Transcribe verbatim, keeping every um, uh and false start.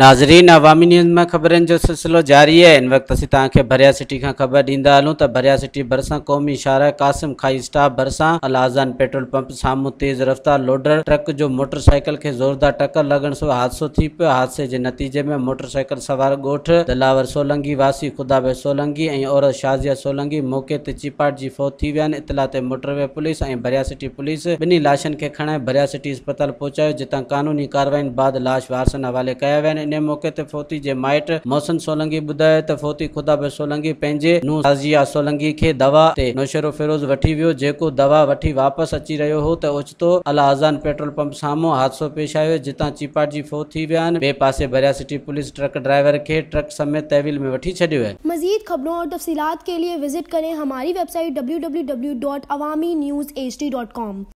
नाज़रीन, अवामी न्यूज़ में खबरन जो सिलसिलो जारी है। इन वक्त असीं तव्हांखे भिरयास्टी खां खबर ॾींदा हलूं त भिरयास्टी भरसان क़ौमी शाहराह कासिम खाई स्टाप भिरसान अलाज़ान पेट्रोल पंप साम्हूं तेज़ रफ्तार लोडर ट्रक जो मोटरसाइकिल के ज़ोरदार टक्कर लगण सां हादसो थी पियो। हादसे के नतीजे में मोटरसाइकिल सवार ॻोठ दिलावर सोलंगी वासी खुदाबे सोलंगी ऐं औरत शाज़िया सोलंगी मौके ते चिपाट जी फौत थी विया आहिनि। इतला ते मोटरवे पुलिस ऐं भिरयास्टी पुलिस ॿिन्ही लाशनि खे खणे भिरयास्टी अस्पताल पहुचायो, जितां कानूनी कार्रवाई बाद लाश वारसनि हवाले कया विया आहिनि। इन मौके ते फोती जे माइट मोहसिन सोलंगी ॿुधायो त फोती खुदाबे सोलंगी पंहिंजे नूंहं शाज़िया सोलंगी खे दवा ते नौशरो फिरोज़ वठी वियो, जेको दवा वठी वापसि अची रहियो हो त ओचितो अलाज़ान पेट्रोल पंप साम्हूं हादसो पेश आयो, जितां चिपाट जी फौत थी विया आहिनि। ॿिए पासे भिरयास्टी पुलिस ट्रक ड्राइवर खे ट्रक समेत तहवील में वठी छॾियो है। मजीद खबरों और तफसीलात के लिए विजिट करें हमारी website W W W dot Awami news H D dot com.